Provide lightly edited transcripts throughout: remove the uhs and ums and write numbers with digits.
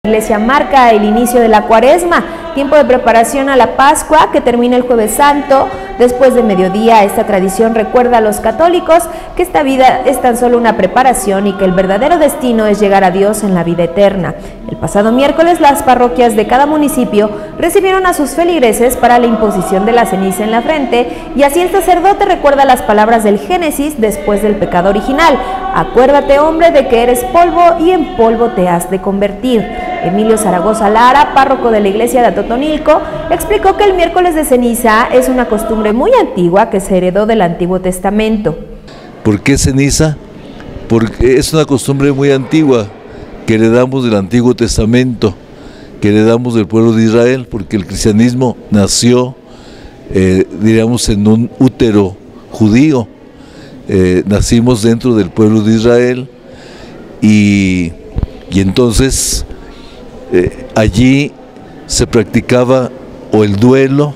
La iglesia marca el inicio de la Cuaresma, tiempo de preparación a la Pascua que termina el Jueves Santo. Después de mediodía, esta tradición recuerda a los católicos que esta vida es tan solo una preparación y que el verdadero destino es llegar a Dios en la vida eterna. El pasado miércoles, las parroquias de cada municipio recibieron a sus feligreses para la imposición de la ceniza en la frente, y así el sacerdote recuerda las palabras del Génesis después del pecado original: acuérdate, hombre, de que eres polvo y en polvo te has de convertir. Emilio Zaragoza Lara, párroco de la iglesia de Atotonilco, explicó que el miércoles de ceniza es una costumbre muy antigua que se heredó del Antiguo Testamento. ¿Por qué ceniza? Porque es una costumbre muy antigua que heredamos del Antiguo Testamento, que heredamos del pueblo de Israel, porque el cristianismo nació, diríamos, en un útero judío. Nacimos dentro del pueblo de Israel y entonces allí se practicaba o el duelo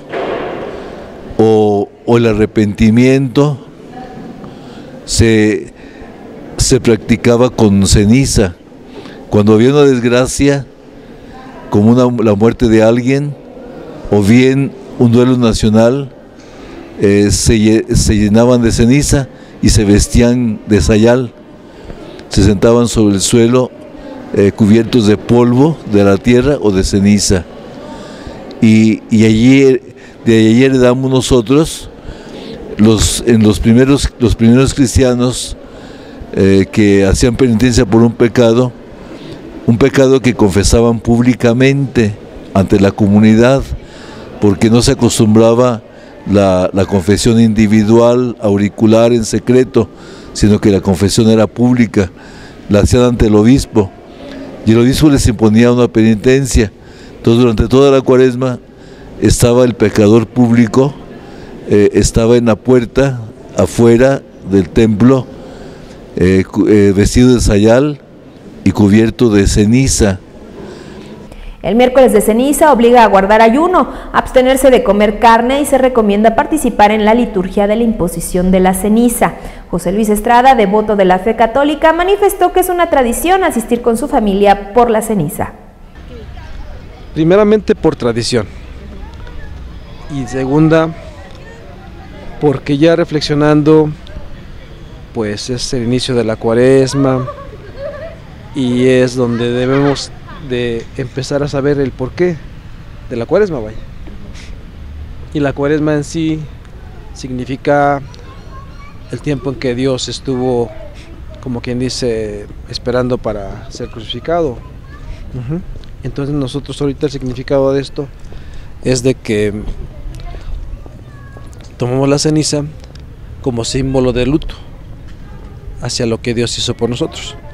o el arrepentimiento, se practicaba con ceniza. Cuando había una desgracia, como la muerte de alguien, o bien un duelo nacional, se llenaban de ceniza y se vestían de sayal, se sentaban sobre el suelo cubiertos de polvo de la tierra o de ceniza, y allí, de allí heredamos nosotros los primeros cristianos que hacían penitencia por un pecado que confesaban públicamente ante la comunidad, porque no se acostumbraba la confesión individual, auricular, en secreto, sino que la confesión era pública, la hacían ante el obispo, y el obispo les imponía una penitencia. Entonces, durante toda la Cuaresma estaba el pecador público, estaba en la puerta, afuera del templo, vestido de sayal y cubierto de ceniza. El miércoles de ceniza obliga a guardar ayuno, abstenerse de comer carne y se recomienda participar en la liturgia de la imposición de la ceniza. José Luis Estrada, devoto de la fe católica, manifestó que es una tradición asistir con su familia por la ceniza. Primeramente por tradición y segunda porque ya reflexionando, pues es el inicio de la Cuaresma y es donde debemos de empezar a saber el porqué de la Cuaresma, vaya. Y la Cuaresma en sí significa el tiempo en que Dios estuvo, como quien dice, esperando para ser crucificado. Entonces nosotros ahorita el significado de esto es de que tomamos la ceniza como símbolo de luto hacia lo que Dios hizo por nosotros.